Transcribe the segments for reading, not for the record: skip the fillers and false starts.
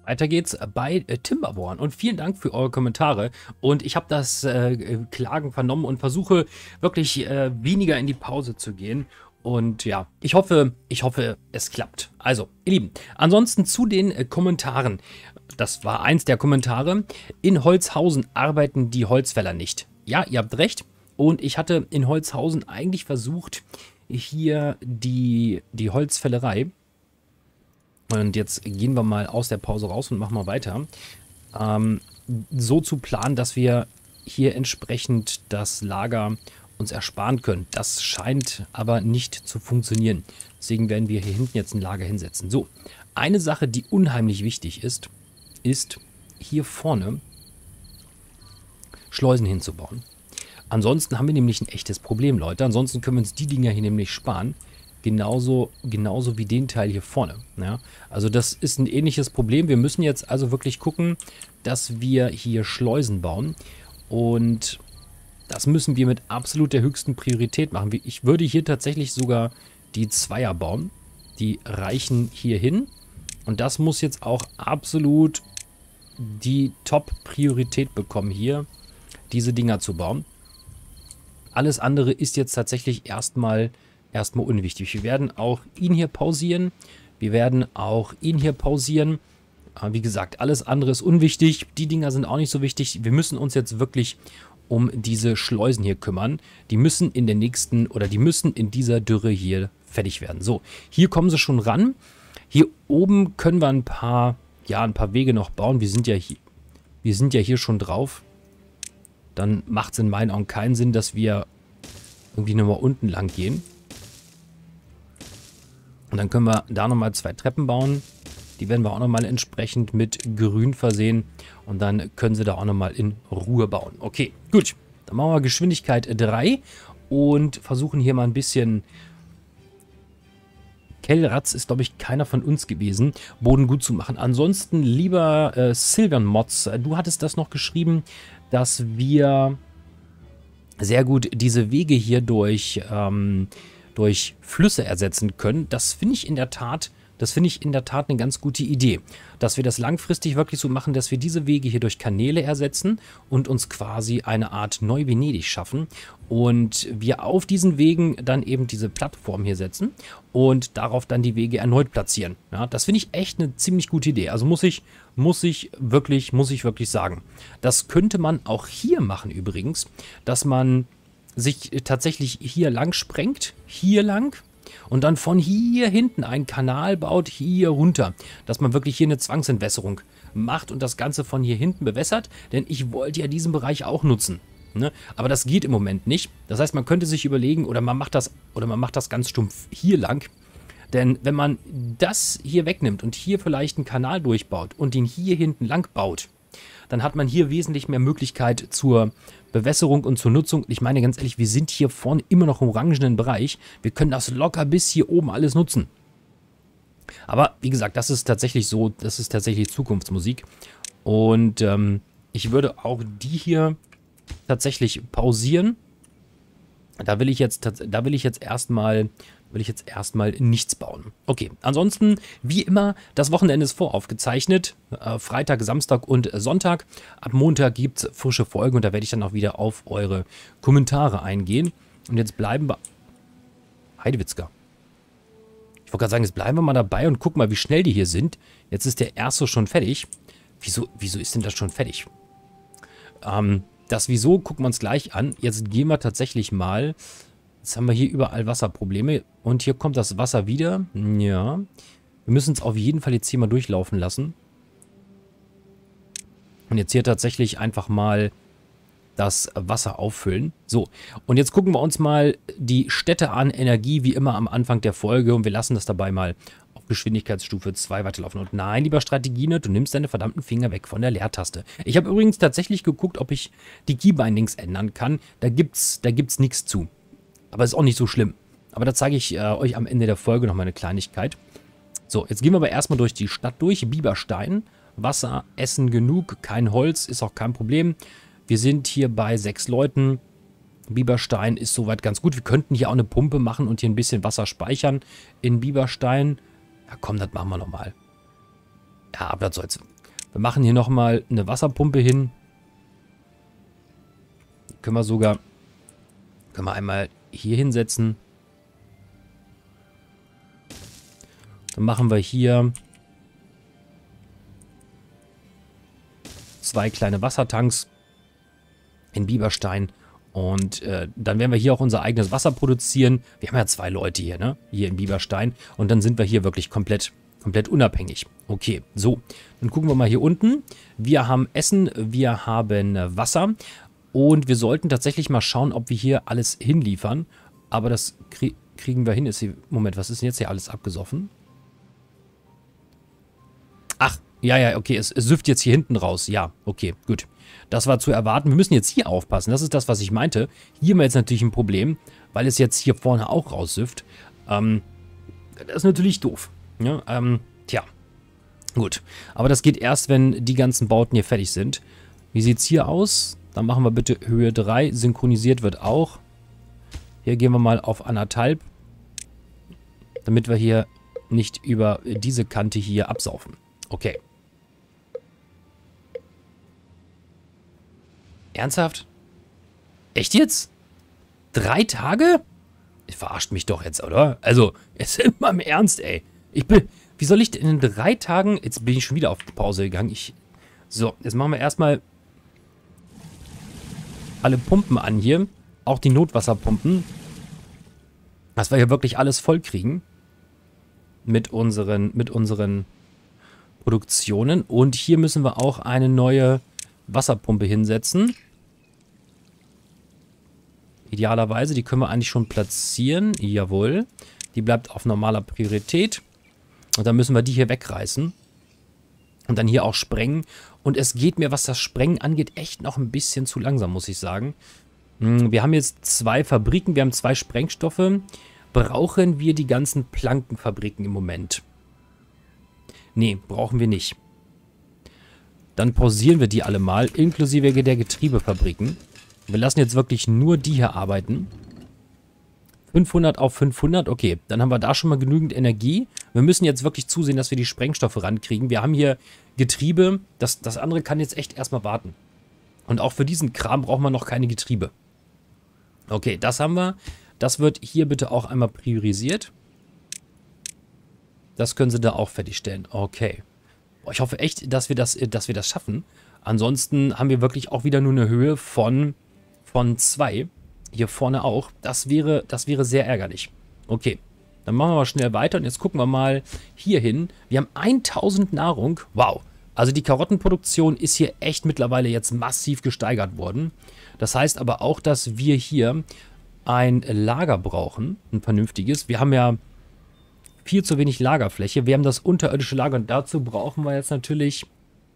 Weiter geht's bei Timberborn und vielen Dank für eure Kommentare und ich habe das Klagen vernommen und versuche wirklich weniger in die Pause zu gehen und ja, ich hoffe, es klappt. Also, ihr Lieben, ansonsten zu den Kommentaren. Das war eins der Kommentare. In Holzhausen arbeiten die Holzfäller nicht. Ja, ihr habt recht und ich hatte in Holzhausen eigentlich versucht, hier die Holzfällerei. Und jetzt gehen wir mal aus der Pause raus und machen mal weiter. So zu planen, dass wir hier entsprechend das Lager uns ersparen können. Das scheint aber nicht zu funktionieren. Deswegen werden wir hier hinten jetzt ein Lager hinsetzen. So, eine Sache, die unheimlich wichtig ist, ist hier vorne Schleusen hinzubauen. Ansonsten haben wir nämlich ein echtes Problem, Leute. Ansonsten können wir uns die Dinger hier nämlich sparen. Genauso wie den Teil hier vorne. Ja? Also das ist ein ähnliches Problem. Wir müssen jetzt also wirklich gucken, dass wir hier Schleusen bauen. Und das müssen wir mit absolut der höchsten Priorität machen. Ich würde hier tatsächlich sogar die Zweier bauen. Die reichen hier hin. Und das muss jetzt auch absolut die Top-Priorität bekommen, hier diese Dinger zu bauen. Alles andere ist jetzt tatsächlich erstmal unwichtig. Wir werden auch ihn hier pausieren. Wir werden auch ihn hier pausieren. Wie gesagt, alles andere ist unwichtig. Die Dinger sind auch nicht so wichtig. Wir müssen uns jetzt wirklich um diese Schleusen hier kümmern. Die müssen in der nächsten oder die müssen in dieser Dürre hier fertig werden. So, hier kommen sie schon ran. Hier oben können wir ein paar Wege noch bauen. Wir sind ja hier schon drauf. Dann macht es in meinen Augen keinen Sinn, dass wir irgendwie nochmal unten lang gehen. Und dann können wir da nochmal 2 Treppen bauen. Die werden wir auch nochmal entsprechend mit Grün versehen. Und dann können sie da auch nochmal in Ruhe bauen. Okay, gut. Dann machen wir Geschwindigkeit 3 und versuchen hier mal ein bisschen... Kellratz ist, glaube ich, keiner von uns gewesen, Boden gut zu machen. Ansonsten, lieber Silvan Mods, du hattest das noch geschrieben, dass wir sehr gut diese Wege hier durch Flüsse ersetzen können. Das finde ich in der Tat eine ganz gute Idee, dass wir das langfristig wirklich so machen, dass wir diese Wege hier durch Kanäle ersetzen und uns quasi eine Art Neu-Venedig schaffen und wir auf diesen Wegen dann eben diese Plattform hier setzen und darauf dann die Wege erneut platzieren. Ja, das finde ich echt eine ziemlich gute Idee. Also muss ich wirklich sagen. Das könnte man auch hier machen übrigens, dass man sich tatsächlich hier lang sprengt, hier lang und dann von hier hinten einen Kanal baut, hier runter, dass man wirklich hier eine Zwangsentwässerung macht und das Ganze von hier hinten bewässert, denn ich wollte ja diesen Bereich auch nutzen. Ne? Aber das geht im Moment nicht. Das heißt, man könnte sich überlegen, oder man macht das ganz stumpf hier lang. Denn wenn man das hier wegnimmt und hier vielleicht einen Kanal durchbaut und den hier hinten lang baut, dann hat man hier wesentlich mehr Möglichkeit zur Bewässerung und zur Nutzung. Ich meine ganz ehrlich, wir sind hier vorne immer noch im orangenen Bereich. Wir können das locker bis hier oben alles nutzen. Aber wie gesagt, das ist tatsächlich so, das ist tatsächlich Zukunftsmusik. Und ich würde auch die hier tatsächlich pausieren. Da will ich jetzt erstmal nichts bauen. Okay, ansonsten, wie immer, das Wochenende ist voraufgezeichnet. Freitag, Samstag und Sonntag. Ab Montag gibt es frische Folgen und da werde ich dann auch wieder auf eure Kommentare eingehen. Und jetzt bleiben wir... Heidewitzka. Ich wollte gerade sagen, jetzt bleiben wir mal dabei und gucken mal, wie schnell die hier sind. Jetzt ist der erste schon fertig. Wieso ist denn das schon fertig? Das Wieso gucken wir uns gleich an. Jetzt gehen wir tatsächlich mal... Jetzt haben wir hier überall Wasserprobleme. Und hier kommt das Wasser wieder. Ja. Wir müssen es auf jeden Fall jetzt hier mal durchlaufen lassen. Und jetzt hier tatsächlich einfach mal das Wasser auffüllen. So, und jetzt gucken wir uns mal die Städte an. Energie, wie immer am Anfang der Folge. Und wir lassen das dabei mal auf Geschwindigkeitsstufe 2 weiterlaufen. Und nein, lieber Strategiene, du nimmst deine verdammten Finger weg von der Leertaste. Ich habe übrigens tatsächlich geguckt, ob ich die Keybindings ändern kann. Da gibt's nichts zu. Aber ist auch nicht so schlimm. Aber da zeige ich euch am Ende der Folge noch mal eine Kleinigkeit. So, jetzt gehen wir aber erstmal durch die Stadt durch. Biberstein, Wasser, Essen genug, kein Holz, ist auch kein Problem. Wir sind hier bei 6 Leuten. Biberstein ist soweit ganz gut. Wir könnten hier auch eine Pumpe machen und hier ein bisschen Wasser speichern in Biberstein. Ja komm, das machen wir nochmal. Ja, aber das soll's. Wir machen hier nochmal eine Wasserpumpe hin. Können wir einmal hier hinsetzen. Dann machen wir hier 2 kleine Wassertanks in Bieberstein. Und dann werden wir hier auch unser eigenes Wasser produzieren. Wir haben ja 2 Leute hier, ne? Hier in Bieberstein. Und dann sind wir hier wirklich komplett unabhängig. Okay, so. Dann gucken wir mal hier unten. Wir haben Essen, wir haben Wasser. Und wir sollten tatsächlich mal schauen, ob wir hier alles hinliefern. Aber das kriegen wir hin. Moment, was ist denn jetzt hier alles abgesoffen? Ach, ja, okay. Es süfft jetzt hier hinten raus. Ja, okay, gut. Das war zu erwarten. Wir müssen jetzt hier aufpassen. Das ist das, was ich meinte. Hier haben wir jetzt natürlich ein Problem, weil es jetzt hier vorne auch raussüfft. Das ist natürlich doof. Ja, tja. Gut. Aber das geht erst, wenn die ganzen Bauten hier fertig sind. Wie sieht es hier aus? Dann machen wir bitte Höhe 3. Synchronisiert wird auch. Hier gehen wir mal auf 1,5. Damit wir hier nicht über diese Kante hier absaufen. Okay. Ernsthaft? Echt jetzt? 3 Tage? Ihr verarscht mich doch jetzt, oder? Also, jetzt sind wir im Ernst, ey. Wie soll ich denn in 3 Tagen... Jetzt bin ich schon wieder auf Pause gegangen. So, jetzt machen wir erstmal alle Pumpen an hier. Auch die Notwasserpumpen. Dass wir hier wirklich alles voll kriegen. Mit unseren Produktionen. Und hier müssen wir auch eine neue Wasserpumpe hinsetzen. Idealerweise, die können wir eigentlich schon platzieren. Jawohl. Die bleibt auf normaler Priorität. Und dann müssen wir die hier wegreißen. Und dann hier auch sprengen. Und es geht mir, was das Sprengen angeht, echt noch ein bisschen zu langsam, muss ich sagen. Wir haben jetzt 2 Fabriken, wir haben 2 Sprengstoffe. Brauchen wir die ganzen Plankenfabriken im Moment? Nee, brauchen wir nicht. Dann pausieren wir die alle mal, inklusive der Getriebefabriken. Wir lassen jetzt wirklich nur die hier arbeiten. 500 auf 500, okay. Dann haben wir da schon mal genügend Energie. Wir müssen jetzt wirklich zusehen, dass wir die Sprengstoffe rankriegen. Wir haben hier Getriebe. Das andere kann jetzt echt erstmal warten. Und auch für diesen Kram brauchen wir noch keine Getriebe. Okay, das haben wir. Das wird hier bitte auch einmal priorisiert. Das können Sie da auch fertigstellen. Okay. Boah, ich hoffe echt, dass wir das schaffen. Ansonsten haben wir wirklich auch wieder nur eine Höhe von 2. Hier vorne auch. Das wäre sehr ärgerlich. Okay. Dann machen wir mal schnell weiter. Und jetzt gucken wir mal hier hin. Wir haben 1000 Nahrung. Wow. Also die Karottenproduktion ist hier echt mittlerweile jetzt massiv gesteigert worden. Das heißt aber auch, dass wir hier ein Lager brauchen. Ein vernünftiges. Wir haben ja viel zu wenig Lagerfläche. Wir haben das unterirdische Lager und dazu brauchen wir jetzt natürlich...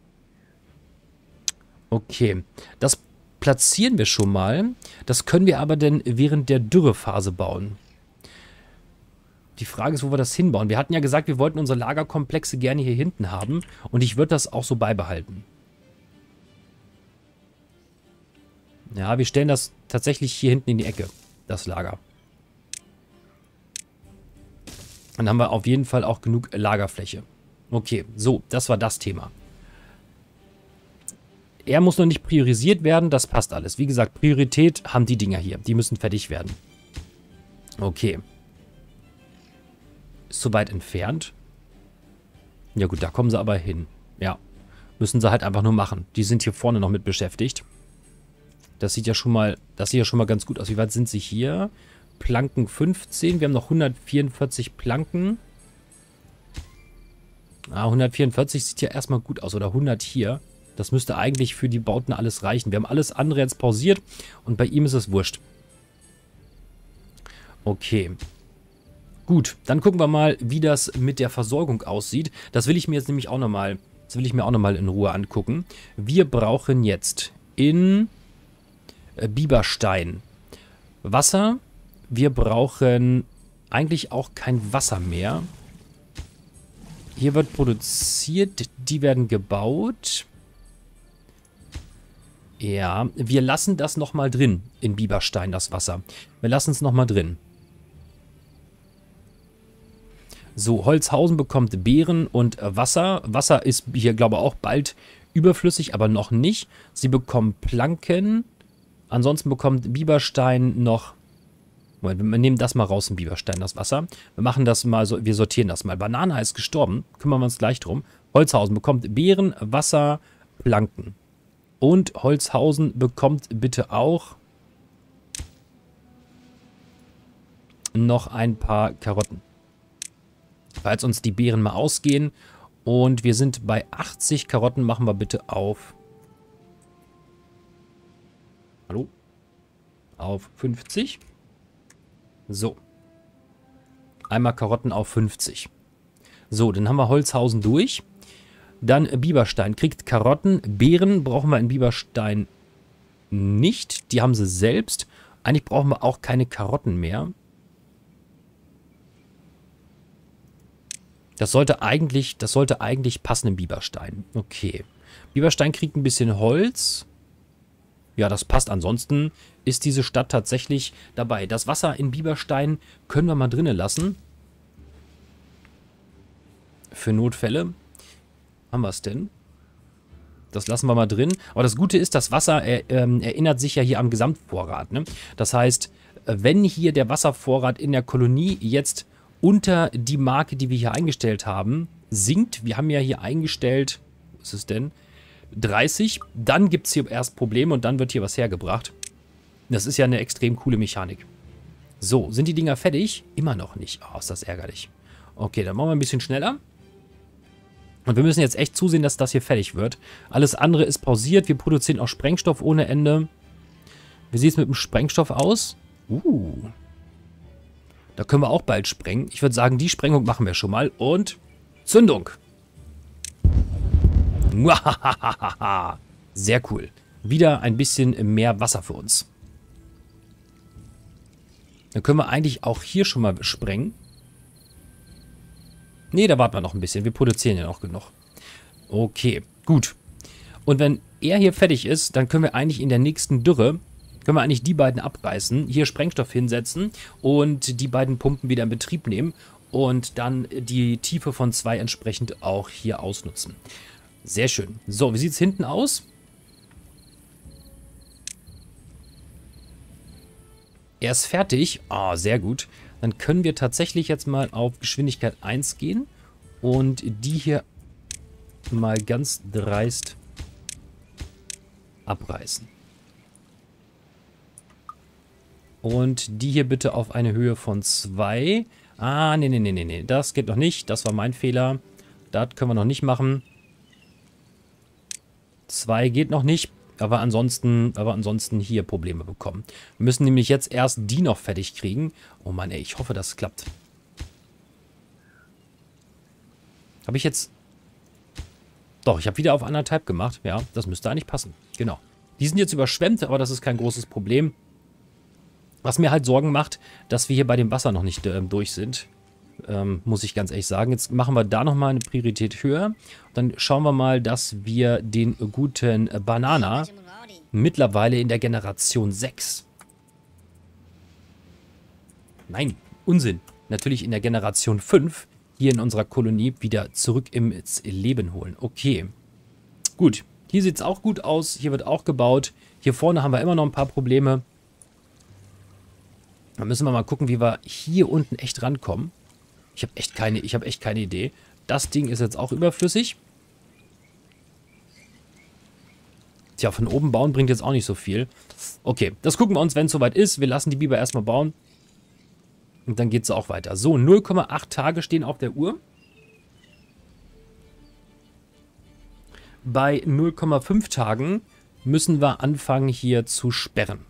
Okay, das platzieren wir schon mal. Das können wir aber dann während der Dürrephase bauen. Die Frage ist, wo wir das hinbauen. Wir hatten ja gesagt, wir wollten unsere Lagerkomplexe gerne hier hinten haben und ich würde das auch so beibehalten. Ja, wir stellen das tatsächlich hier hinten in die Ecke, das Lager. Dann haben wir auf jeden Fall auch genug Lagerfläche. Okay, so, das war das Thema. Er muss noch nicht priorisiert werden, das passt alles. Wie gesagt, Priorität haben die Dinger hier. Die müssen fertig werden. Okay. Ist zu weit entfernt. Ja gut, da kommen sie aber hin. Ja, müssen sie halt einfach nur machen. Die sind hier vorne noch mit beschäftigt. Das sieht ja schon mal ganz gut aus. Wie weit sind sie hier? Planken 15. Wir haben noch 144 Planken. 144 sieht ja erstmal gut aus. Oder 100 hier. Das müsste eigentlich für die Bauten alles reichen. Wir haben alles andere jetzt pausiert. Und bei ihm ist es wurscht. Okay. Gut, dann gucken wir mal, wie das mit der Versorgung aussieht. Das will ich mir jetzt nämlich auch nochmal in Ruhe angucken. Wir brauchen jetzt in Bieberstein Wasser. Wir brauchen eigentlich auch kein Wasser mehr. Hier wird produziert, die werden gebaut. Ja, wir lassen das nochmal drin in Bieberstein, das Wasser. Wir lassen es nochmal drin. So, Holzhausen bekommt Beeren und Wasser. Wasser ist hier, glaube ich, auch bald überflüssig, aber noch nicht. Sie bekommen Planken. Ansonsten bekommt Bieberstein noch... Moment, wir nehmen das mal raus, im Bieberstein, das Wasser. Wir machen das mal so, wir sortieren das mal. Banana ist gestorben, kümmern wir uns gleich drum. Holzhausen bekommt Beeren, Wasser, Planken. Und Holzhausen bekommt bitte auch noch ein paar Karotten. Falls uns die Beeren mal ausgehen. Und wir sind bei 80 Karotten, machen wir bitte auf... Hallo? Auf 50. So. Einmal Karotten auf 50. So, dann haben wir Holzhausen durch. Dann Bieberstein kriegt Karotten. Beeren brauchen wir in Bieberstein nicht. Die haben sie selbst. Eigentlich brauchen wir auch keine Karotten mehr. Das sollte eigentlich passen im Bieberstein. Okay. Bieberstein kriegt ein bisschen Holz. Ja, das passt. Ansonsten ist diese Stadt tatsächlich dabei. Das Wasser in Bieberstein können wir mal drinnen lassen. Für Notfälle. Haben wir es denn? Das lassen wir mal drin. Aber das Gute ist, das Wasser erinnert sich ja hier am Gesamtvorrat. Ne? Das heißt, wenn hier der Wasservorrat in der Kolonie jetzt unter die Marke, die wir hier eingestellt haben, sinkt. Wir haben ja hier eingestellt, was ist es denn? 30. Dann gibt es hier erst Probleme und dann wird hier was hergebracht. Das ist ja eine extrem coole Mechanik. So, sind die Dinger fertig? Immer noch nicht. Oh, ist das ärgerlich. Okay, dann machen wir ein bisschen schneller. Und wir müssen jetzt echt zusehen, dass das hier fertig wird. Alles andere ist pausiert. Wir produzieren auch Sprengstoff ohne Ende. Wie sieht es mit dem Sprengstoff aus? Da können wir auch bald sprengen. Ich würde sagen, die Sprengung machen wir schon mal. Und Zündung. Sehr cool. Wieder ein bisschen mehr Wasser für uns. Dann können wir eigentlich auch hier schon mal sprengen. Nee, da warten wir noch ein bisschen. Wir produzieren ja noch genug. Okay, gut. Und wenn er hier fertig ist, dann können wir eigentlich in der nächsten Dürre, können wir eigentlich die beiden abreißen, hier Sprengstoff hinsetzen und die beiden Pumpen wieder in Betrieb nehmen und dann die Tiefe von 2 entsprechend auch hier ausnutzen. Sehr schön. So, wie sieht es hinten aus? Er ist fertig. Ah, sehr gut. Dann können wir tatsächlich jetzt mal auf Geschwindigkeit 1 gehen und die hier mal ganz dreist abreißen. Und die hier bitte auf eine Höhe von 2. Ah, nee. Das geht noch nicht. Das war mein Fehler. Das können wir noch nicht machen. 2 geht noch nicht. Aber ansonsten hier Probleme bekommen. Wir müssen nämlich jetzt erst die noch fertig kriegen. Oh Mann, ey, ich hoffe, das klappt. Habe ich jetzt... Doch, ich habe wieder auf 1,5 gemacht. Ja, das müsste eigentlich passen. Genau. Die sind jetzt überschwemmt, aber das ist kein großes Problem. Was mir halt Sorgen macht, dass wir hier bei dem Wasser noch nicht durch sind. Muss ich ganz ehrlich sagen. Jetzt machen wir da nochmal eine Priorität höher. Dann schauen wir mal, dass wir den guten Banana mittlerweile in der Generation 6. Nein, Unsinn. Natürlich in der Generation 5 hier in unserer Kolonie wieder zurück ins Leben holen. Okay. Gut. Hier sieht es auch gut aus. Hier wird auch gebaut. Hier vorne haben wir immer noch ein paar Probleme. Da müssen wir mal gucken, wie wir hier unten echt rankommen. Ich habe echt keine Idee. Das Ding ist jetzt auch überflüssig. Tja, von oben bauen bringt jetzt auch nicht so viel. Okay, das gucken wir uns, wenn es soweit ist. Wir lassen die Biber erstmal bauen. Und dann geht es auch weiter. So, 0,8 Tage stehen auf der Uhr. Bei 0,5 Tagen müssen wir anfangen hier zu sperren.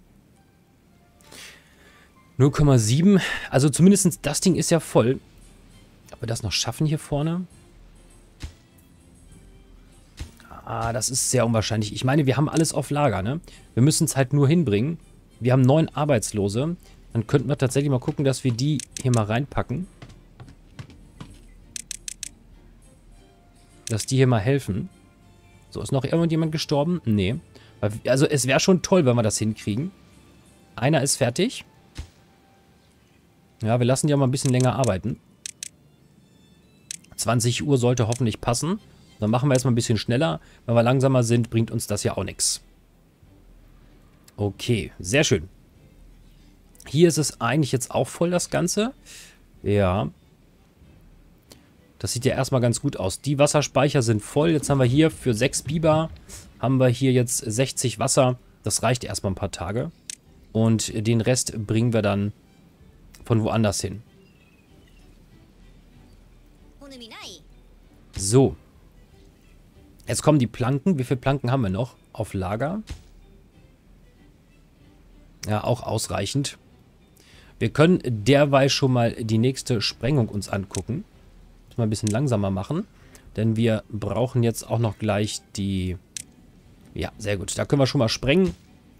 0,7. Also zumindest das Ding ist ja voll. Ob wir das noch schaffen hier vorne? Ah, das ist sehr unwahrscheinlich. Ich meine, wir haben alles auf Lager, ne? Wir müssen es halt nur hinbringen. Wir haben 9 Arbeitslose. Dann könnten wir tatsächlich mal gucken, dass wir die hier mal reinpacken. Dass die hier mal helfen. So, ist noch irgendjemand gestorben? Nee. Also es wäre schon toll, wenn wir das hinkriegen. Einer ist fertig. Ja, wir lassen die auch mal ein bisschen länger arbeiten. 20 Uhr sollte hoffentlich passen. Dann machen wir erstmal ein bisschen schneller. Wenn wir langsamer sind, bringt uns das ja auch nichts. Okay, sehr schön. Hier ist es eigentlich jetzt auch voll, das Ganze. Ja. Das sieht ja erstmal ganz gut aus. Die Wasserspeicher sind voll. Jetzt haben wir hier für 6 Biber, haben wir hier jetzt 60 Wasser. Das reicht erstmal ein paar Tage. Und den Rest bringen wir dann von woanders hin. So. Jetzt kommen die Planken. Wie viele Planken haben wir noch auf Lager? Ja, auch ausreichend. Wir können derweil schon mal die nächste Sprengung uns angucken. Muss mal ein bisschen langsamer machen. Denn wir brauchen jetzt auch noch gleich die... Ja, sehr gut. Da können wir schon mal sprengen.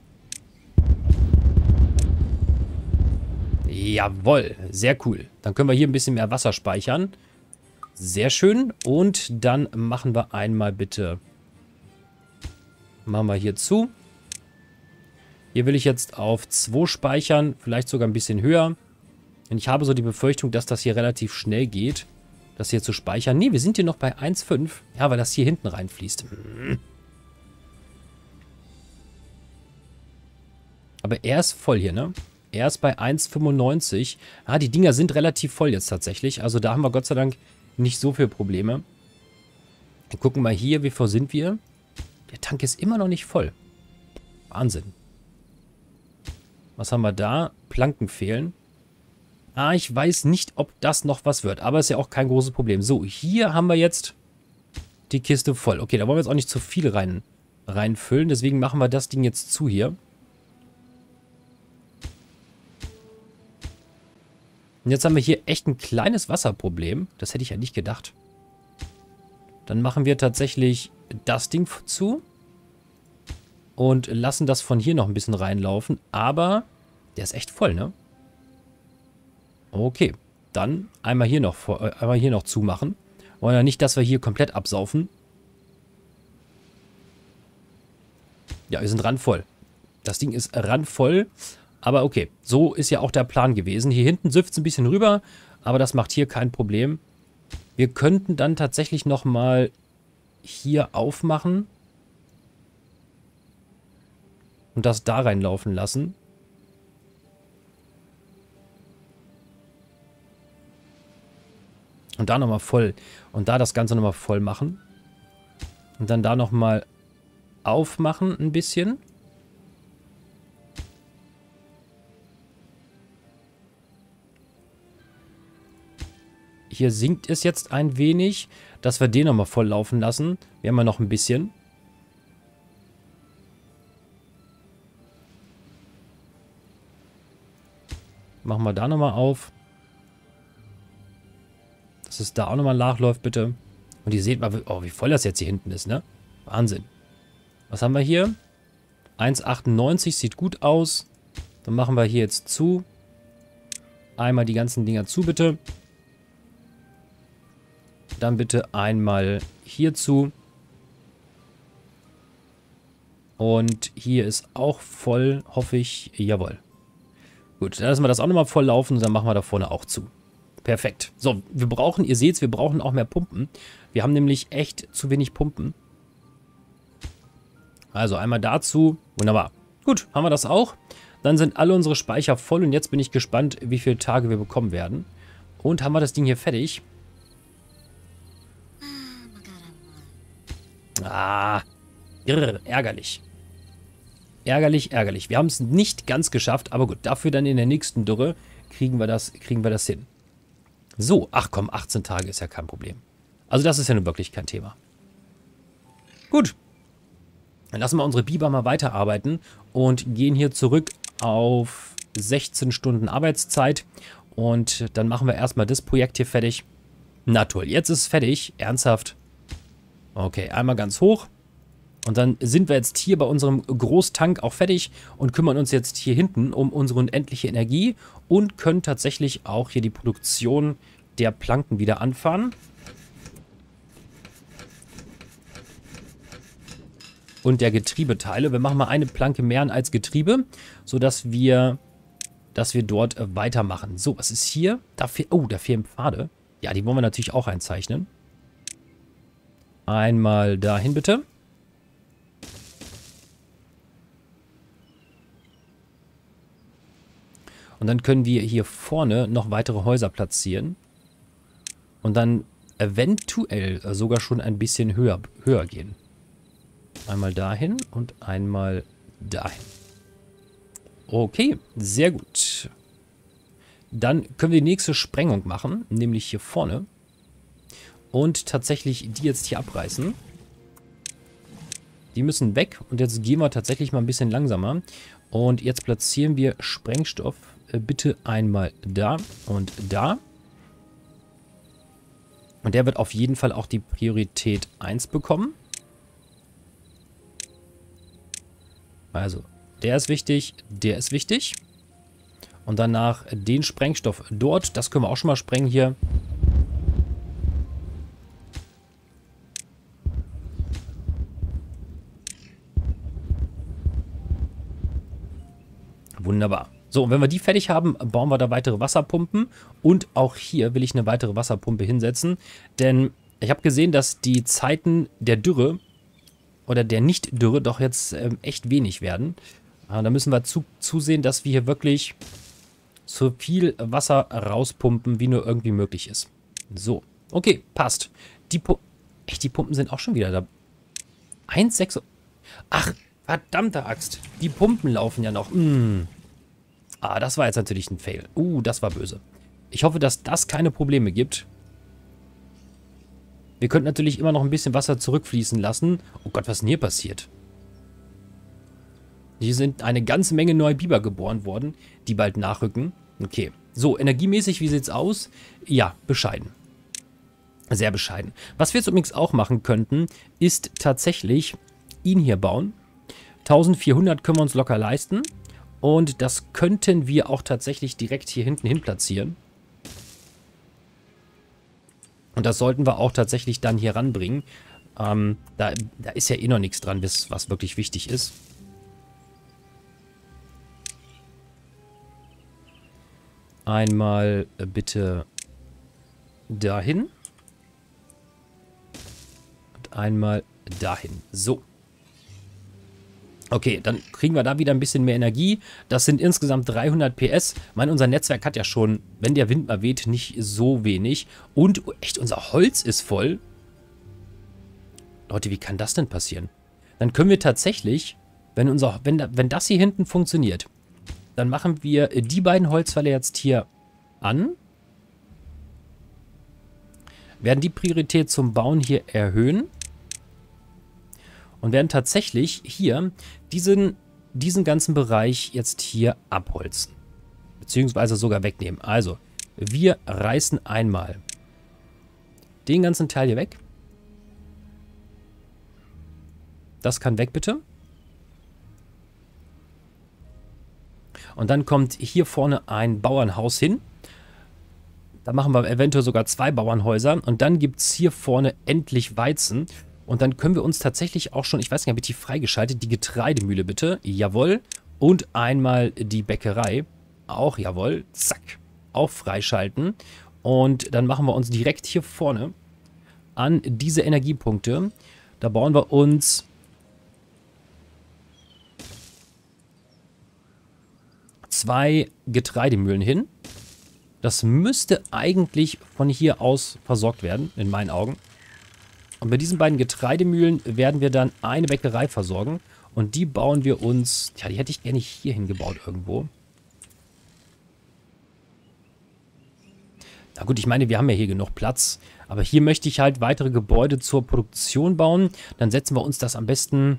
Jawohl, sehr cool. Dann können wir hier ein bisschen mehr Wasser speichern. Sehr schön. Und dann machen wir einmal bitte... Machen wir hier zu. Hier will ich jetzt auf 2 speichern, vielleicht sogar ein bisschen höher. Und ich habe so die Befürchtung, dass das hier relativ schnell geht, das hier zu speichern. Ne, wir sind hier noch bei 1,5. Ja, weil das hier hinten reinfließt. Aber er ist voll hier, ne? Er ist bei 1,95. Ah, die Dinger sind relativ voll jetzt tatsächlich. Also da haben wir Gott sei Dank nicht so viele Probleme. Wir gucken mal hier, wie voll sind wir? Der Tank ist immer noch nicht voll. Wahnsinn. Was haben wir da? Planken fehlen. Ah, ich weiß nicht, ob das noch was wird. Aber ist ja auch kein großes Problem. So, hier haben wir jetzt die Kiste voll. Okay, da wollen wir jetzt auch nicht zu viel reinfüllen. Deswegen machen wir das Ding jetzt zu hier. Und jetzt haben wir hier echt ein kleines Wasserproblem. Das hätte ich ja nicht gedacht. Dann machen wir tatsächlich das Ding zu. Und lassen das von hier noch ein bisschen reinlaufen. Aber der ist echt voll, ne? Okay. Dann einmal hier noch zumachen. Wollen ja nicht, dass wir hier komplett absaufen. Ja, wir sind randvoll. Das Ding ist randvoll. Aber okay, so ist ja auch der Plan gewesen. Hier hinten süfft es ein bisschen rüber. Aber das macht hier kein Problem. Wir könnten dann tatsächlich nochmal hier aufmachen. Und das da reinlaufen lassen. Und da nochmal voll. Und da das Ganze nochmal voll machen. Und dann da nochmal aufmachen ein bisschen. Hier sinkt es jetzt ein wenig, dass wir den nochmal voll laufen lassen. Wir haben ja noch ein bisschen. Machen wir da nochmal auf. Dass es da auch nochmal nachläuft, bitte. Und ihr seht mal, oh, wie voll das jetzt hier hinten ist, ne? Wahnsinn. Was haben wir hier? 1,98 sieht gut aus. Dann machen wir hier jetzt zu. Einmal die ganzen Dinger zu, bitte. Dann bitte einmal hier zu. Und hier ist auch voll, hoffe ich. Jawohl. Gut, dann lassen wir das auch nochmal voll laufen und dann machen wir da vorne auch zu. Perfekt. So, wir brauchen, ihr seht es, wir brauchen auch mehr Pumpen. Wir haben nämlich echt zu wenig Pumpen. Also einmal dazu. Wunderbar. Gut, haben wir das auch. Dann sind alle unsere Speicher voll und jetzt bin ich gespannt, wie viele Tage wir bekommen werden. Und haben wir das Ding hier fertig? Ah, ärgerlich. Ärgerlich, ärgerlich. Wir haben es nicht ganz geschafft, aber gut, dafür dann in der nächsten Dürre kriegen wir das hin. So, ach komm, 18 Tage ist ja kein Problem. Also das ist ja nun wirklich kein Thema. Gut. Dann lassen wir unsere Biber mal weiterarbeiten und gehen hier zurück auf 16 Stunden Arbeitszeit. Und dann machen wir erstmal das Projekt hier fertig. Na toll, jetzt ist es fertig. Ernsthaft. Okay, einmal ganz hoch. Und dann sind wir jetzt hier bei unserem Großtank auch fertig und kümmern uns jetzt hier hinten um unsere unendliche Energie und können tatsächlich auch hier die Produktion der Planken wieder anfahren. Und der Getriebeteile. Wir machen mal eine Planke mehr als Getriebe, sodass wir dort weitermachen. So, was ist hier? Da fehlen Pfade. Ja, die wollen wir natürlich auch einzeichnen. Einmal dahin bitte. Und dann können wir hier vorne noch weitere Häuser platzieren. Und dann eventuell sogar schon ein bisschen höher gehen. Einmal dahin und einmal dahin. Okay, sehr gut. Dann können wir die nächste Sprengung machen, nämlich hier vorne. Und tatsächlich die jetzt hier abreißen. Die müssen weg und jetzt gehen wir tatsächlich mal ein bisschen langsamer. Und jetzt platzieren wir Sprengstoff bitte einmal da und da. Und der wird auf jeden Fall auch die Priorität 1 bekommen. Also, der ist wichtig, der ist wichtig. Und danach den Sprengstoff dort. Das können wir auch schon mal sprengen hier. Wunderbar. So, und wenn wir die fertig haben, bauen wir da weitere Wasserpumpen. Und auch hier will ich eine weitere Wasserpumpe hinsetzen. Denn ich habe gesehen, dass die Zeiten der Dürre oder der Nicht-Dürre doch jetzt echt wenig werden. Da müssen wir zusehen, dass wir hier wirklich so viel Wasser rauspumpen, wie nur irgendwie möglich ist. So, okay, passt. Die Pumpen sind auch schon wieder da. 1,6. Ach, verdammte Axt. Die Pumpen laufen ja noch. Ah, das war jetzt natürlich ein Fail. Das war böse. Ich hoffe, dass das keine Probleme gibt. Wir könnten natürlich immer noch ein bisschen Wasser zurückfließen lassen. Oh Gott, was ist denn hier passiert? Hier sind eine ganze Menge neue Biber geboren worden, die bald nachrücken. Okay. So, energiemäßig, wie sieht's aus? Ja, bescheiden. Sehr bescheiden. Was wir jetzt übrigens auch machen könnten, ist tatsächlich ihn hier bauen. 1400 können wir uns locker leisten. Und das könnten wir auch tatsächlich direkt hier hinten hin platzieren. Und das sollten wir auch tatsächlich dann hier ranbringen. Da ist ja eh noch nichts dran, was wirklich wichtig ist. Einmal bitte dahin. Und einmal dahin. So. Okay, dann kriegen wir da wieder ein bisschen mehr Energie. Das sind insgesamt 300 PS. Ich meine, unser Netzwerk hat ja schon, wenn der Wind mal weht, nicht so wenig. Und echt, unser Holz ist voll. Leute, wie kann das denn passieren? Dann können wir tatsächlich, wenn das hier hinten funktioniert, dann machen wir die beiden Holzfäller jetzt hier an. Werden die Priorität zum Bauen hier erhöhen. Und werden tatsächlich hier diesen ganzen Bereich jetzt hier abholzen. Beziehungsweise sogar wegnehmen. Also, wir reißen einmal den ganzen Teil hier weg. Das kann weg, bitte. Und dann kommt hier vorne ein Bauernhaus hin. Da machen wir eventuell sogar 2 Bauernhäuser. Und dann gibt es hier vorne endlich Weizen. Und dann können wir uns tatsächlich auch schon, ich weiß nicht, habe ich die freigeschaltet, die Getreidemühle bitte, jawohl. Und einmal die Bäckerei, auch jawohl, zack, auch freischalten. Und dann machen wir uns direkt hier vorne an diese Energiepunkte. Da bauen wir uns 2 Getreidemühlen hin. Das müsste eigentlich von hier aus versorgt werden, in meinen Augen. Und bei diesen beiden Getreidemühlen werden wir dann eine Bäckerei versorgen. Und die bauen wir uns... Tja, die hätte ich gerne hier hingebaut irgendwo. Na gut, ich meine, wir haben ja hier genug Platz. Aber hier möchte ich halt weitere Gebäude zur Produktion bauen. Dann setzen wir uns das am besten...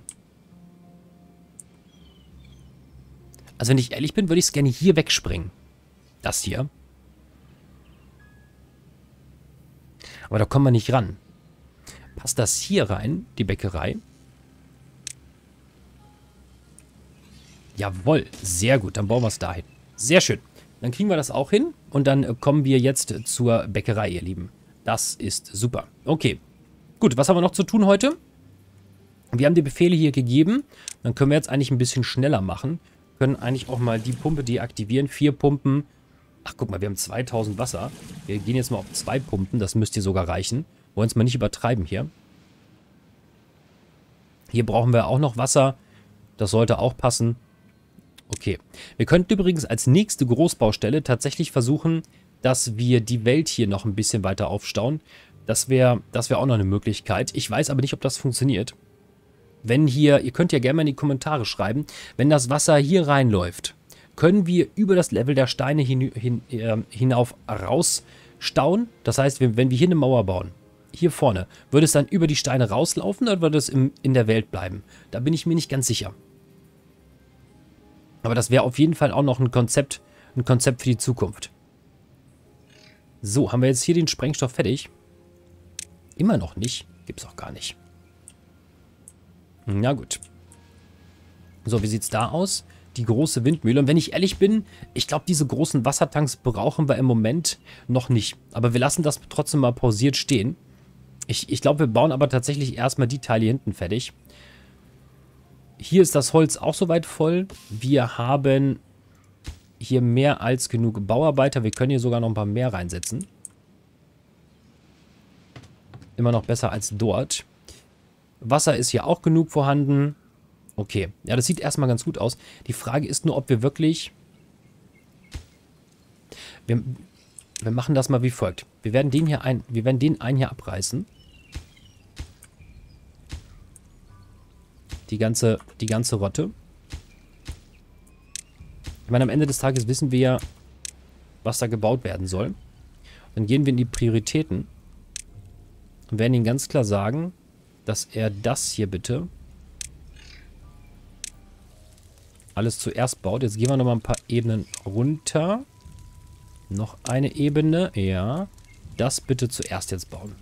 Also wenn ich ehrlich bin, würde ich es gerne hier wegspringen. Das hier. Aber da kommen wir nicht ran. Passt das hier rein, die Bäckerei? Jawohl, sehr gut, dann bauen wir es dahin. Sehr schön. Dann kriegen wir das auch hin und dann kommen wir jetzt zur Bäckerei, ihr Lieben. Das ist super. Okay, gut, was haben wir noch zu tun heute? Wir haben die Befehle hier gegeben. Dann können wir jetzt eigentlich ein bisschen schneller machen. Können eigentlich auch mal die Pumpe deaktivieren. 4 Pumpen Ach, guck mal, wir haben 2000 Wasser. Wir gehen jetzt mal auf 2 Pumpen. Das müsste sogar reichen. Wollen es mal nicht übertreiben hier. Hier brauchen wir auch noch Wasser. Das sollte auch passen. Okay. Wir könnten übrigens als nächste Großbaustelle tatsächlich versuchen, dass wir die Welt hier noch ein bisschen weiter aufstauen. Das wär auch noch eine Möglichkeit. Ich weiß aber nicht, ob das funktioniert. Wenn hier, ihr könnt ja gerne mal in die Kommentare schreiben, wenn das Wasser hier reinläuft, können wir über das Level der Steine hinauf rausstauen. Das heißt, wenn wir hier eine Mauer bauen, hier vorne, würde es dann über die Steine rauslaufen oder würde es in der Welt bleiben? Da bin ich mir nicht ganz sicher. Aber das wäre auf jeden Fall auch noch ein Konzept für die Zukunft. So, haben wir jetzt hier den Sprengstoff fertig? Immer noch nicht. Gibt's auch gar nicht. Na gut. So, wie sieht's da aus? Die große Windmühle. Und wenn ich ehrlich bin, ich glaube, diese großen Wassertanks brauchen wir im Moment noch nicht. Aber wir lassen das trotzdem mal pausiert stehen. Ich glaube, wir bauen aber tatsächlich erstmal die Teile hinten fertig. Hier ist das Holz auch soweit voll. Wir haben hier mehr als genug Bauarbeiter. Wir können hier sogar noch ein paar mehr reinsetzen. Immer noch besser als dort. Wasser ist hier auch genug vorhanden. Okay, ja, das sieht erstmal ganz gut aus. Die Frage ist nur, ob wir wirklich... Wir machen das mal wie folgt. Wir werden den einen hier abreißen. Die ganze Rotte. Ich meine, am Ende des Tages wissen wir ja, was da gebaut werden soll. Dann gehen wir in die Prioritäten und werden ihm ganz klar sagen, dass er das hier bitte alles zuerst baut. Jetzt gehen wir nochmal ein paar Ebenen runter. Noch eine Ebene. Ja. Das bitte zuerst jetzt bauen.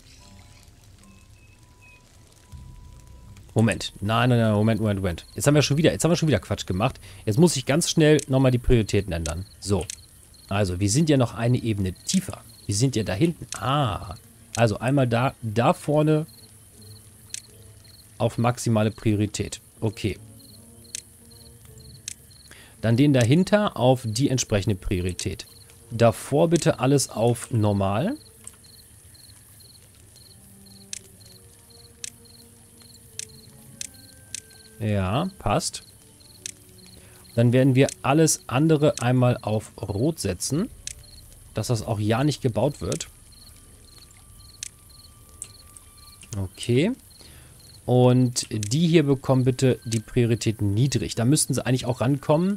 Moment. Nein, Moment. Jetzt haben wir schon wieder Quatsch gemacht. Jetzt muss ich ganz schnell nochmal die Prioritäten ändern. So. Also, wir sind ja noch eine Ebene tiefer. Wir sind ja da hinten. Ah. Also einmal da vorne auf maximale Priorität. Okay. Dann den dahinter auf die entsprechende Priorität. Davor bitte alles auf normal. Ja, passt. Dann werden wir alles andere einmal auf Rot setzen, dass das auch ja nicht gebaut wird. Okay. Und die hier bekommen bitte die Priorität niedrig. Da müssten sie eigentlich auch rankommen.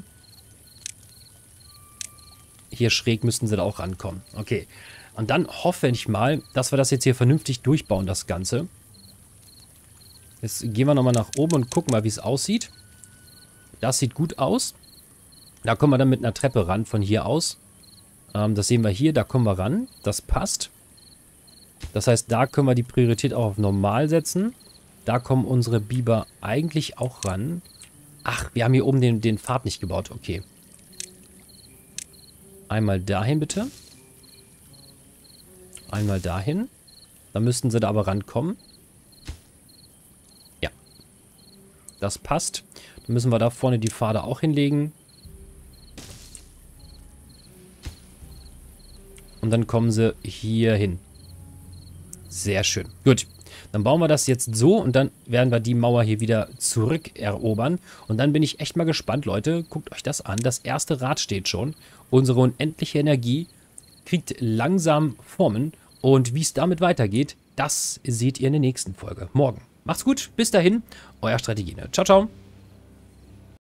Hier schräg müssten sie da auch rankommen. Okay. Und dann hoffe ich mal, dass wir das jetzt hier vernünftig durchbauen, das Ganze. Jetzt gehen wir nochmal nach oben und gucken mal, wie es aussieht. Das sieht gut aus. Da kommen wir dann mit einer Treppe ran von hier aus. Das sehen wir hier, da kommen wir ran. Das passt. Das heißt, da können wir die Priorität auch auf normal setzen. Da kommen unsere Biber eigentlich auch ran. Ach, wir haben hier oben den Pfad nicht gebaut. Okay. Einmal dahin bitte. Einmal dahin. Dann müssten sie da aber rankommen. Ja. Das passt. Dann müssen wir da vorne die Pfade auch hinlegen. Und dann kommen sie hier hin. Sehr schön. Gut. Dann bauen wir das jetzt so und dann werden wir die Mauer hier wieder zurückerobern. Und dann bin ich echt mal gespannt, Leute. Guckt euch das an. Das erste Rad steht schon. Unsere unendliche Energie kriegt langsam Formen. Und wie es damit weitergeht, das seht ihr in der nächsten Folge. Morgen. Macht's gut. Bis dahin. Euer Strategienerd. Ciao, ciao.